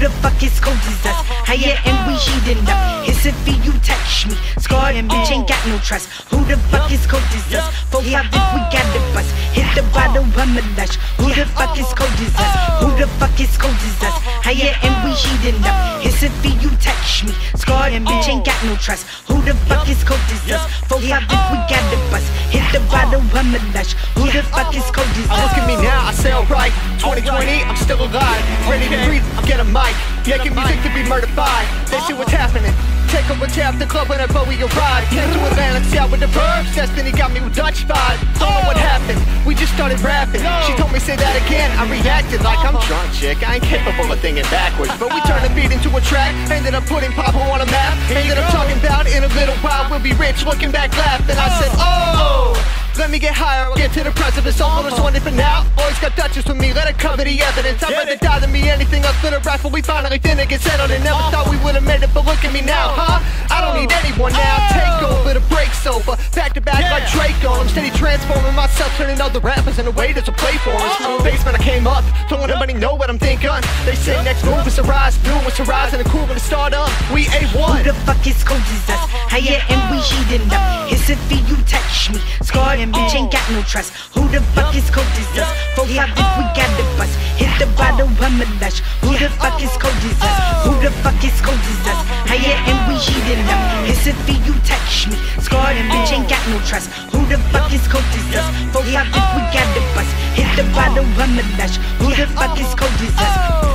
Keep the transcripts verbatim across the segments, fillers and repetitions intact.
the fuck is cold as us? Higher and we heating up. It's if you touch me. Scarred and bitch ain't got no trust. Who the fuck is cold as us? Four five if we got the bus. Hit the bottle, I'm a lush. Who the fuck is cold as us? Who the fuck is cold as us? Higher and we heating up. It's if you touch me. Scarred and bitch ain't got no trust. Who the fuck is cold as us? Four five if we got the bus. Hit the bottle, I'm a lush. Who the fuck is cold as us? Look at me now, I say alright. twenty twenty, I'm still alive. Ready to breathe, I'll get a mic. Making music to be murdered by. They see what's happening. Take over tap the club whenever we arrive. Came to Atlanta, see out with the verbs. Destiny got me with Dutch vibe. Don't know what happened, we just started rapping. She told me say that again, I reacted like I'm drunk, chick. I ain't capable of thinking backwards. But we turned the beat into a track. Ended up putting Pablo on a map. Ended up talking about in a little while we'll be rich. Looking back, laughed, and I said, oh, let me get higher, I'll get to the precipice. All this one for now. Always got Duchess with me, let her cover the evidence. I'd rather die than me anything else but a rifle. We finally didn't get settled and never thought we would've made it. But look at me now, huh? I don't need anyone now. Take over, the break's over. Back to back like Draco. I'm steady transforming myself, turning other rappers into waiters to play for us. From the basement I came up, don't let anybody know what I'm thinking. They say next move is a rise, new is a rise, and a cool when to start up. We A one. Who the fuck is cold as us? Higher and we heating up. It's if you touch me. Scarred and bitch ain't got no trust. Who the fuck is cold as us? Four five if we got the bus. Hit the bottle, I'm a lush. Who the fuck is cold as us? Who the fuck is cold as us? Higher and we heating up. It's if you touch me. Scarred and bitch ain't got no trust. Who the fuck is cold as us? Four five if we got the bus. Hit the bottle, I'm a lush. Who the fuck is cold as us?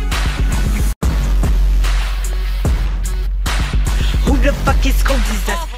Who the fuck is cold as us?